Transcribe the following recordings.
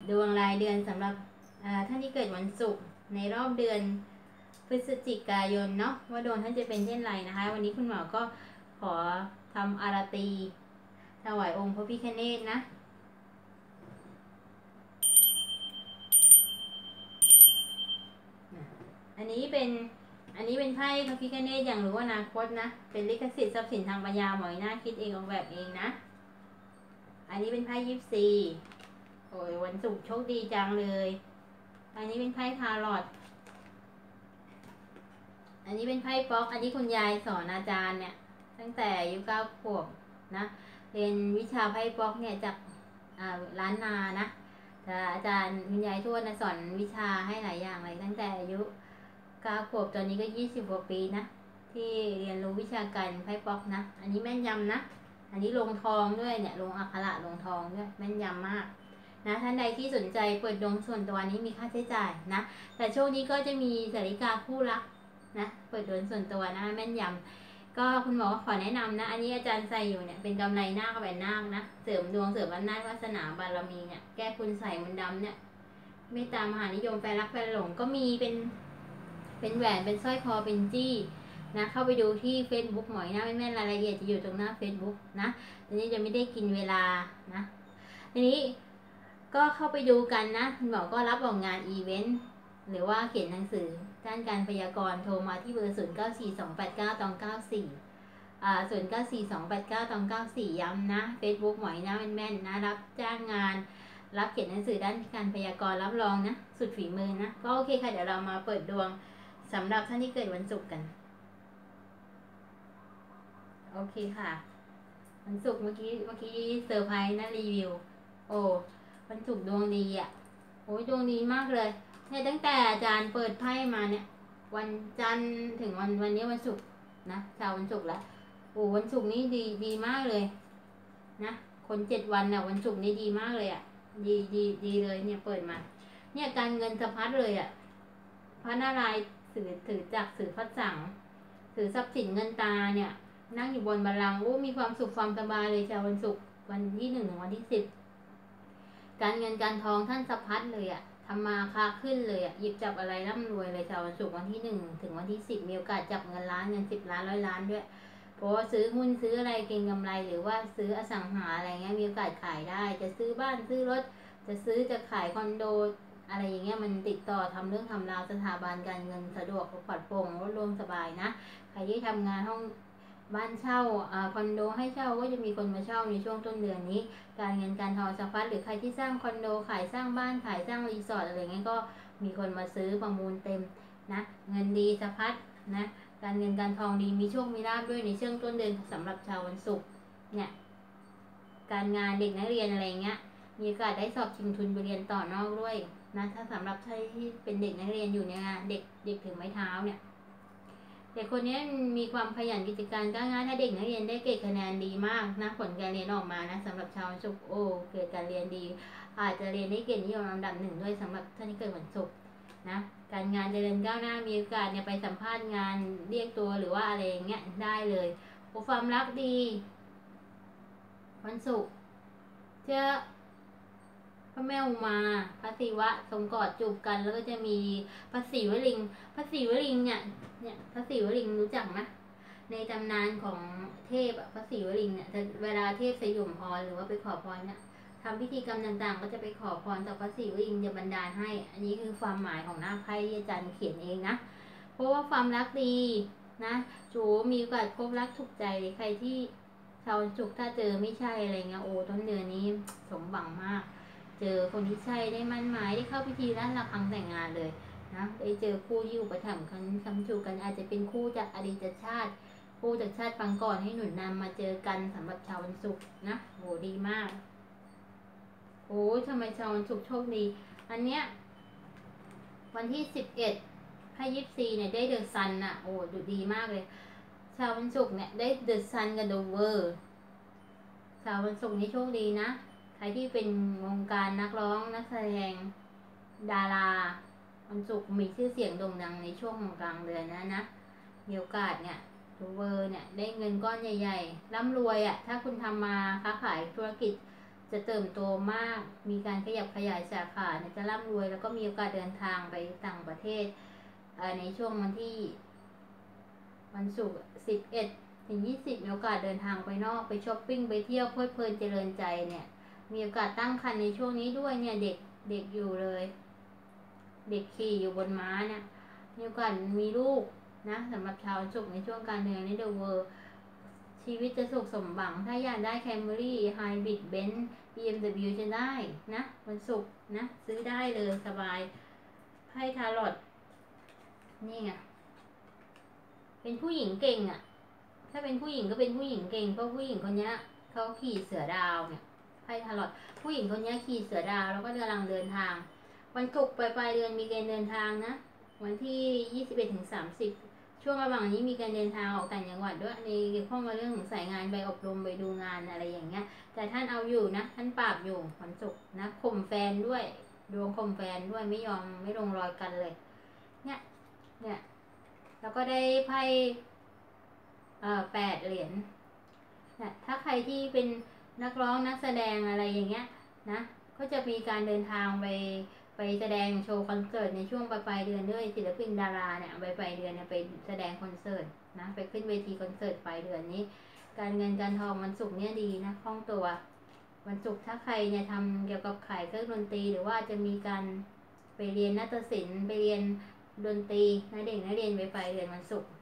ดวงรายเดือนสำหรับท่านที่เกิดวันศุกร์ในรอบเดือนพฤศจิกายนเนาะว่าดวงท่านจะเป็นเช่นไรนะคะวันนี้คุณหมอก็ขอทำอารตีถวายองค์พระพิฆเนศนะอันนี้เป็นไพ่พระพิฆเนศอย่างรู้อนาคตนะเป็นลิขสิทธิ์ทรัพย์สินทางปัญญาหมอยหน้าคิดเองออกแบบเองนะอันนี้เป็นไพ่24โอ้ยวันศุกร์โชคดีจังเลยอันนี้เป็นไพ่ทาโรตอันนี้เป็นไพ่ป๊อกอันนี้คุณยายสอนอาจารย์เนี่ยตั้งแต่อายุ9 ขวบนะเรียนวิชาไพ่ป๊อกเนี่ยจากล้านนานะแต่อาจารย์คุณยายทวดนะสอนวิชาให้หลายอย่างเลยตั้งแต่อายุ9 ขวบตอนนี้ก็20 กว่าปีนะที่เรียนรู้วิชาการไพ่ป๊อกนะอันนี้แม่นยำนะอันนี้ลงทองด้วยเนี่ยลงอักขระลงทองด้วยแม่นยำมากนะท่านใดที่สนใจเปิดดวงส่วนตัวนี้มีค่าใช้จ่ายนะแต่ช่วงนี้ก็จะมีสาริกาคู่รักนะเปิดดวงส่วนตัวนะแม่นยำก็คุณหมอขอแนะนำนะอันนี้อาจารย์ใส่อยู่เนี่ยเป็นกำไรนาคกับแหวนนาคนะเสริมดวงเสริมอำนาจวาสนาบารมีเนี่ยแก้คุณใส่มนต์ดำเนี่ยเมตตามหานิยมแฟนรักแฟนหลงก็มีเป็นแหวนเป็นสร้อยคอเป็นจี้นะเข้าไปดูที่ Facebook หมอยหน้าแม่นรายละเอียดจะอยู่ตรงหน้า Facebook นะทีนี้จะไม่ได้กินเวลานะทีนี้ก็เข้าไปดูกันนะคุณหมอก็รับออกงานอีเวนต์หรือว่าเขียนหนังสือด้านการพยากรณ์โทรมาที่เบอร์09428994ย้ำนะ Facebook หมอยหน้าแม่นนะรับจ้างงานรับเขียนหนังสือด้านการพยากรณ์รับรองนะสุดฝีมือนะก็โอเคค่ะเดี๋ยวเรามาเปิดดวงสำหรับท่านที่เกิดวันศุกร์กันโอเคค่ะวันศุกร์เมื่อกี้เซอร์ไพรส์นะรีวิวโอ้วันศุกร์ดวงดีอ่ะโอ้ยดวงดีมากเลยเนี่ยตั้งแต่อาจารย์เปิดไพ่มาเนี่ยวันจันทร์ถึงวันนี้วันศุกร์นะชาววันศุกร์แล้วโอ้วันศุกร์นี้ดีมากเลยนะคน7 วันน่ะวันศุกร์นี้ดีมากเลยอ่ะดีเลยเนี่ยเปิดมาเนี่ยการเงินสะพัดเลยอ่ะพระนารายณ์ถือจักรถือพระสังถือทรัพย์สินเงินตาเนี่ยนั่งอยู่บนบัลลังก์โอ้มีความสุขความสบายเลยชาววันศุกร์วันที่1 ถึงวันที่10การเงินการทองท่านสะพัดเลยอ่ะทำมาค้าขึ้นเลยอ่ะหยิบจับอะไรร่ำรวยเลยชาววันศุกร์วันที่1 ถึงวันที่10มีโอกาสจับเงินล้านเงิน10 ล้าน100 ล้านด้วยเพราะว่าซื้อหุ้นซื้ออะไรเก็งกำไรหรือว่าซื้ออสังหาอะไรเงี้ยมีโอกาสขายได้จะซื้อบ้านซื้อรถจะขายคอนโดอะไรอย่างเงี้ยมันติดต่อทำเรื่องทำราวสถาบันการเงินสะดวกปลอดโปร่งรถรวมสบายนะใครที่ทำงานห้องบ้านเช่าคอนโดให้เช่าก็จะมีคนมาเช่าในช่วงต้นเดือนนี้การเงินการทองสะพัดหรือใครที่สร้างคอนโดขายสร้างบ้านขายสร้างรีสอร์ทอะไรเงี้ยก็มีคนมาซื้อประมูลเต็มนะเงินดีสะพัดนะการเงินการทองดีมีโชคมีลาภด้วยในช่วงต้นเดือนสำหรับชาววันศุกร์เนี่ยการงานเด็กนักเรียนอะไรเงี้ยมีโอกาสได้สอบชิงทุนไปเรียนต่อนอกด้วยนะถ้าสำหรับใครที่เป็นเด็กนักเรียนอยู่เนี่ยเด็กถึงไม้เท้าเนี่ยเด็กคนนี้มีความขยันกิจการก้าวหน้าถ้าเด็กนักเรียนได้เกรดคะแนนดีมากนะผลการเรียนออกมานะสำหรับชาววันศุกร์โอ้เกิดการเรียนดีอาจจะเรียนได้เกรดนิยมลำดับ1ด้วยสำหรับท่านที่เกิดวันศุกร์นะการงานเจริญก้าวหน้ามีโอกาสเนี่ยไปสัมภาษณ์งานเรียกตัวหรือว่าอะไรอย่างเงี้ยได้เลยความรักดีวันศุกร์เจอพระแม่อุมาพระศิวะทรงกอดจูบกันแล้วก็จะมีพระศรีวลิงพระศรีวลิงเนี่ยพระศรีวลิงรู้จักไหมในตำนานของเทพพระศรีวลิงเนี่ยเวลาเทพสยบพรหรือว่าไปขอพรเนี่ยทำพิธีกรรมต่างๆก็จะไปขอพรจากพระศรีวลิงจะบันดาลให้อันนี้คือความหมายของหน้าไพ่ที่อาจารย์เขียนเองนะเพราะว่าความรักดีนะจูมีโอกาสพบรักถูกใจใครที่ชาวศุกร์ถ้าเจอไม่ใช่อะไรเงี้ยโอ้ต้นเดือนนี้สมหวังมากเจอคนที่ใช่ได้มั่นหมายได้เข้าพิธีรัตระฆังแต่งงานเลยนะได้เจอคู่ที่อุปถัมภ์คำชูกันอาจจะเป็นคู่จากอดีตชาติคู่จากชาติปางก่อนให้หนุนนำมาเจอกันสำหรับชาววันศุกร์นะโหดีมากโอ้ทำไมชาววันศุกร์โชคดีอันเนี้ยวันที่11ให้24เนี่ยได้เดอะซันอ่ะโอ้ดูดีมากเลยชาววันศุกร์เนี่ยได้เดอะซันกับเดอะเวอร์ชาววันศุกร์นี่โชคดีนะใครที่เป็นวงการนักร้องนักแสดงดาราวันศุกร์มีชื่อเสียงโด่งดังในช่วงของกลางเดือนนะมีโอกาสเนี่ยทูเวอร์เนี่ยได้เงินก้อนใหญ่ๆร่ำรวยอ่ะถ้าคุณทำมาค้าขายธุรกิจจะเติบโตมาก มีการขยับขยายสาขาเนี่ยจะร่ำรวยแล้วก็มีโอกาสเดินทางไปต่างประเทศในช่วงวันศุกร์11 ถึง 20มีโอกาสเดินทางไปนอกไปช้อปปิ้งไปเที่ยวเพลิดเพลินเจริญใจเนี่ยมีโอกาสตั้งครรภ์ในช่วงนี้ด้วยเนี่ยเด็กอยู่เลย เด็กขี่อยู่บนม้าเนี่ยมีโอกาสมีลูกนะสำหรับชาววันศุกร์ในช่วงการเงินในเดอะเวิลด์ชีวิตจะสุขสมหวังถ้าอยากได้แคมรี่ไฮบริดเบนซ์ BMW จะได้นะวันศุกร์นะซื้อได้เลยสบายไพ่ทาโรตนี่ไงเป็นผู้หญิงเก่งอ่ะถ้าเป็นผู้หญิงก็เป็นผู้หญิงเก่งเพราะผู้หญิงคนนี้เขาขี่เสือดาวเนี่ยไพ่ทาโรตผู้หญิงคนนี้ขี่เสือดาวแล้วก็กำลังเดินทางวันศุกร์ปลายเดือนมีการเดินทางนะวันที่21 ถึง 30ช่วงระหว่างนี้มีการเดินทางออกต่างจังหวัดด้วยในข้องกับเรื่องของสายงานไปอบรมไปดูงานอะไรอย่างเงี้ยแต่ท่านเอาอยู่นะท่านปราบอยู่วันศุกร์นะข่มแฟนด้วยดวงข่มแฟนด้วยไม่ยอมไม่ลงรอยกันเลยเนี่ยแล้วก็ได้ไพ่8 เหรียญนะถ้าใครที่เป็นนักร้องนักแสดงอะไรอย่างเงี้ยนะก็จะมีการเดินทางไปแสดงโชว์คอนเสิร์ตในช่วงปลายเดือนด้วยศิลปินดาราเนี่ยปลายเดือนเนี่ยไปแสดงคอนเสิร์ตนะไปขึ้นเวทีคอนเสิร์ตปลายเดือนนี้การเงินการทองวันศุกร์เนี่ยดีนะคล่องตัววันศุกร์ถ้าใครเนี่ยทำเกี่ยวกับขายเครื่องดนตรีหรือว่าจะมีการไปเรียนนาฏศิลป์ไปเรียนดนตรีนักเรียนไปปลายเดือนวันศุกร์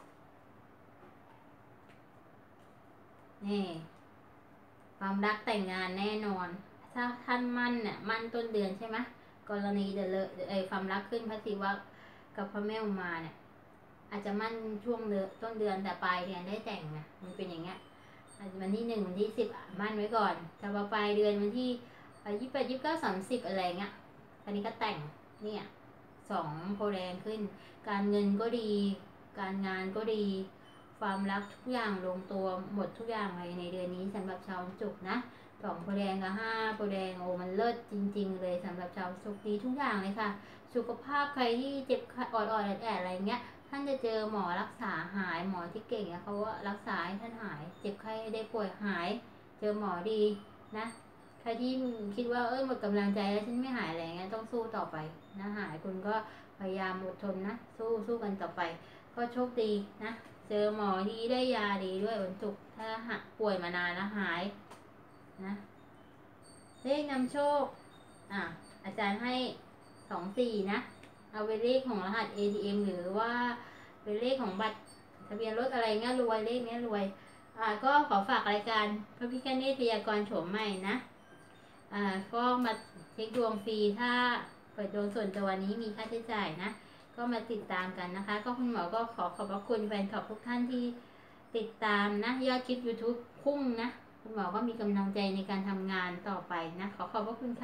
นี่ความรักแต่งงานแน่นอนถ้าท่านมั่นเนี่ยมั่นต้นเดือนใช่ไหมกรณีเดลความรักขึ้นพระศิวะกับพระแม่อุมาเนี่ยอาจจะมั่นช่วงต้นเดือนแต่ปลายเดือนได้แต่งนะมันเป็นอย่างเงี้ยวันที่1วันที่10มั่นไว้ก่อนแต่ว่าปลายเดือนวันที่28 29 30อะไรเงี้ยตอนนี้ก็แต่งเนี่ย2 โพธิ์แดงขึ้นการเงินก็ดีการงานก็ดีความรักทุกอย่างลงตัวหมดทุกอย่างเลยในเดือนนี้สำหรับชาววันศุกร์นะ2 โพธิ์แดงกับ5 โพธิ์แดงโอ้มันเลิศจริงๆเลยสำหรับชาวศุกร์ดีทุกอย่างเลยค่ะสุขภาพใครที่เจ็บออดๆแอดๆอะไรเงี้ยท่านจะเจอหมอรักษาหายหมอที่เก่งเนี่ยเขาว่ารักษาให้ท่านหายเจ็บไข้ได้ป่วยหายเจอหมอดีนะใครที่คิดว่าหมดกำลังใจแล้วฉันไม่หายอะไรเงี้ยต้องสู้ต่อไปนะหายคุณก็พยายามอดทนนะสู้กันต่อไปก็โชคดีนะเจอหมอดีได้ยาดีด้วยวันศุกร์ถ้าป่วยมานานแล้วหายนะเลขนำโชคอาจารย์ให้24นะเอาเป็นเลขของรหัส ATM หรือว่าเป็นเลขของบัตรทะเบียนรถอะไรเงี้ยรวยเลขนี้รวยก็ขอฝากรายการพระพิฆเนศพยากรณ์โฉมใหม่นะก็มาเช็คดวงฟรีถ้าเปิดดวงส่วนตัวนี้มีค่าใช้จ่ายนะก็มาติดตามกันนะคะก็คุณหมอก็ขอบพระคุณแฟนคลับทุกท่านที่ติดตามนะยอดคลิป YouTube พุ่งนะคุณหมอก็มีกำลังใจในการทำงานต่อไปนะขอบพระคุณค่ะ